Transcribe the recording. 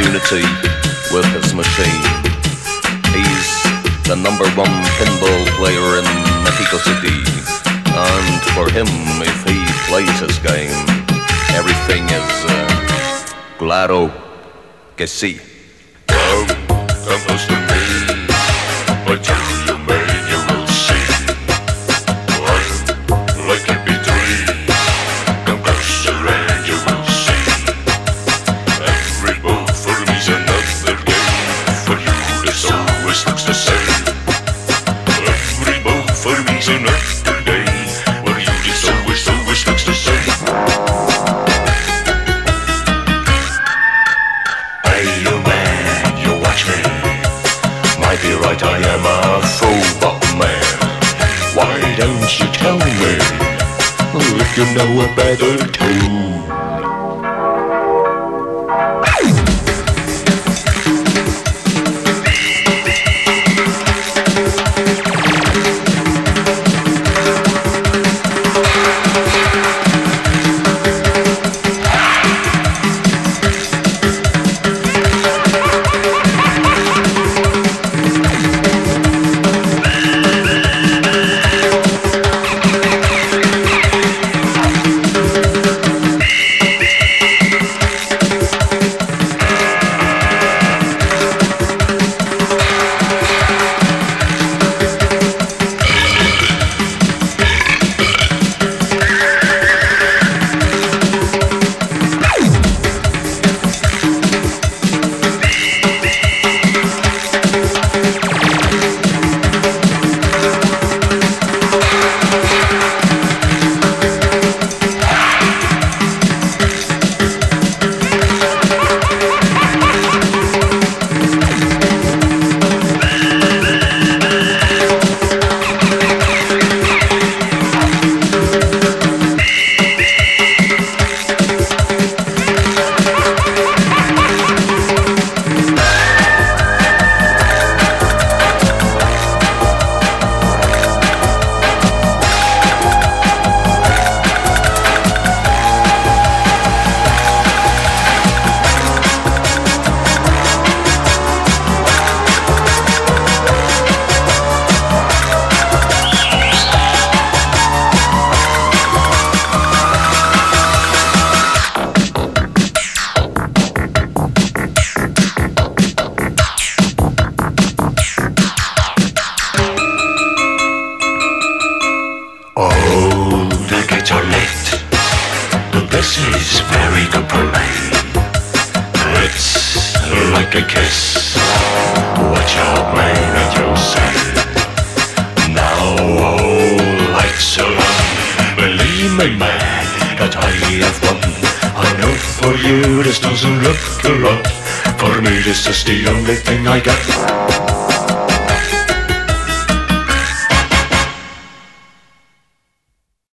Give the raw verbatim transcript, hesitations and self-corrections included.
unity with his machine. He's the number one pinball player in Mexico City, and for him, if he plays his game, everything is uh, claro que sí. Come, come close to me, I tell you, man, you will see. I'm like M P three, come closer and you will see. Every move for me's another game, for you this always looks the same. Every move for me's another game, for you this always, always looks the same. Might be right, I am a fool, but man, why don't you tell me if you know a better tune? This is very good for me. It's like a kiss. Watch out, man, and you'll see. Now all lights are on. Believe me, man, that I have won. I know for you this doesn't look a lot. For me this is the only thing I got.